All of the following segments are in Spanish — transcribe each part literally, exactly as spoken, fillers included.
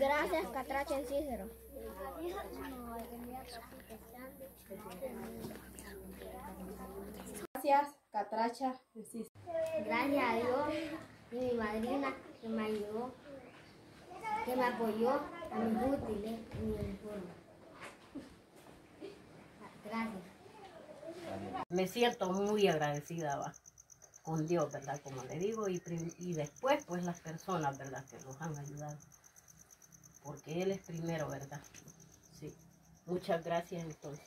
Gracias, Catracha y Cícero. Gracias, Catracha y Cícero. Gracias a Dios y mi madrina que me ayudó, que me apoyó a mis útiles y mi uniforme. Gracias. Me siento muy agradecida, va, con Dios, ¿verdad? Como le digo, y, y después, pues, las personas, ¿verdad? Que nos han ayudado. Porque Él es primero, ¿verdad? Sí. Muchas gracias, entonces.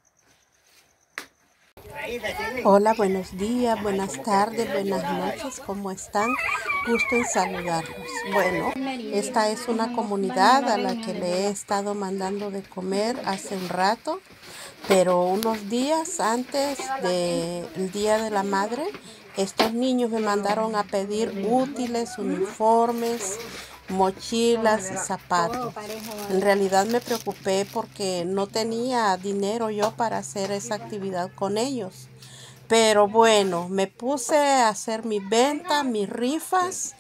Hola, buenos días, buenas tardes, buenas noches, ¿cómo están? Gusto en saludarlos. Bueno, esta es una comunidad a la que le he estado mandando de comer hace un rato, pero unos días antes del Día de la Madre, estos niños me mandaron a pedir útiles, uniformes, mochilas y zapatos. En realidad me preocupé porque no tenía dinero yo para hacer esa actividad con ellos. Pero bueno, me puse a hacer mi venta, mis rifas,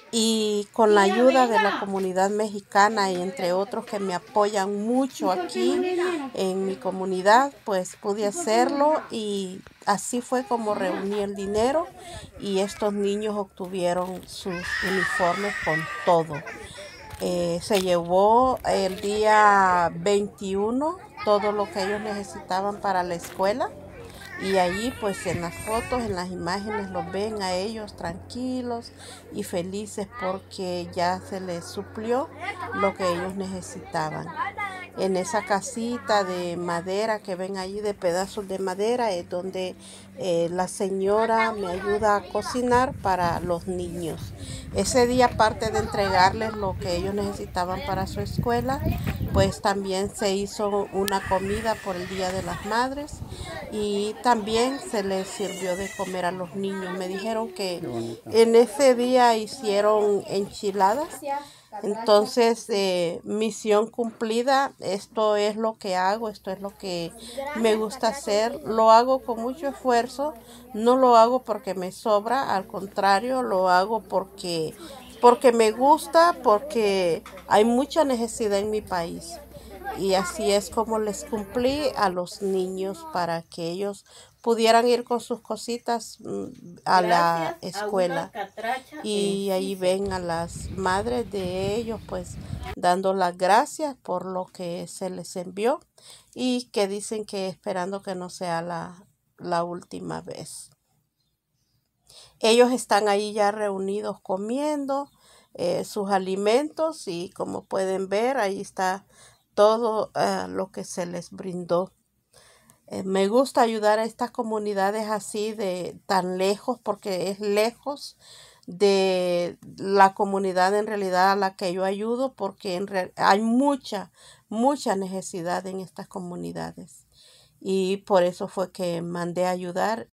y con la ayuda de la comunidad mexicana y entre otros que me apoyan mucho aquí en mi comunidad, pues pude hacerlo y así fue como reuní el dinero y estos niños obtuvieron sus uniformes con todo. Eh, se llevó el día veintiuno todo lo que ellos necesitaban para la escuela. Y allí pues en las fotos, en las imágenes los ven a ellos tranquilos y felices porque ya se les suplió lo que ellos necesitaban. En esa casita de madera que ven allí, de pedazos de madera, es donde eh, la señora me ayuda a cocinar para los niños. Ese día, aparte de entregarles lo que ellos necesitaban para su escuela, pues también se hizo una comida por el Día de las Madres y también se les sirvió de comer a los niños. Me dijeron que en ese día hicieron enchiladas. Entonces, eh, misión cumplida. Esto es lo que hago, esto es lo que me gusta hacer. Lo hago con mucho esfuerzo, no lo hago porque me sobra, al contrario, lo hago porque, porque me gusta, porque hay mucha necesidad en mi país. Y así es como les cumplí a los niños para que ellos pudieran ir con sus cositas a la escuela. Y ahí ven a las madres de ellos pues dando las gracias por lo que se les envió y que dicen que esperando que no sea la, la última vez. Ellos están ahí ya reunidos comiendo eh, sus alimentos y como pueden ver ahí está todo uh, lo que se les brindó. Eh, me gusta ayudar a estas comunidades así de tan lejos porque es lejos de la comunidad en realidad a la que yo ayudo porque en real, hay mucha, mucha necesidad en estas comunidades. Y por eso fue que mandé a ayudar